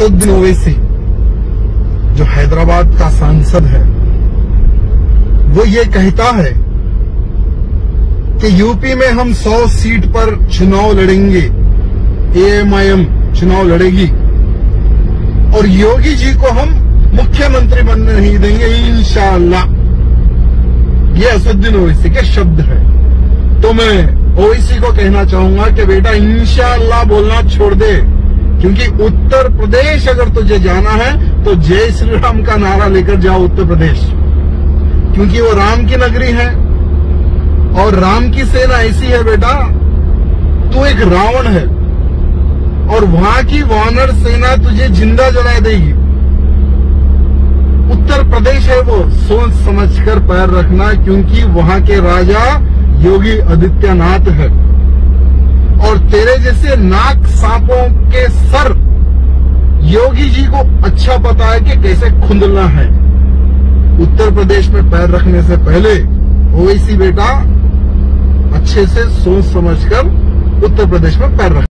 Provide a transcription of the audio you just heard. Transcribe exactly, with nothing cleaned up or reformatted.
असदुद्दीन ओवैसी जो हैदराबाद का सांसद है, वो ये कहता है कि यूपी में हम सौ सीट पर चुनाव लड़ेंगे, एएमआईएम चुनाव लड़ेगी और योगी जी को हम मुख्यमंत्री बनने नहीं देंगे इंशाअल्लाह। ये असदुद्दीन ओवैसी के शब्द है। तो मैं ओवैसी को कहना चाहूंगा कि बेटा इंशाअल्लाह बोलना छोड़ दे, क्योंकि उत्तर प्रदेश अगर तुझे जाना है तो जय श्री राम का नारा लेकर जाओ उत्तर प्रदेश, क्योंकि वो राम की नगरी है और राम की सेना ऐसी है बेटा, तू एक रावण है और वहां की वानर सेना तुझे जिंदा जला देगी। उत्तर प्रदेश है वो, सोच समझकर पैर रखना, क्योंकि वहां के राजा योगी आदित्यनाथ है और तेरे जैसे नाक सांपों के सर योगी जी को अच्छा पता है कि कैसे खुंदना है। उत्तर प्रदेश में पैर रखने से पहले ओवैसी बेटा अच्छे से सोच समझकर उत्तर प्रदेश में पैर रख।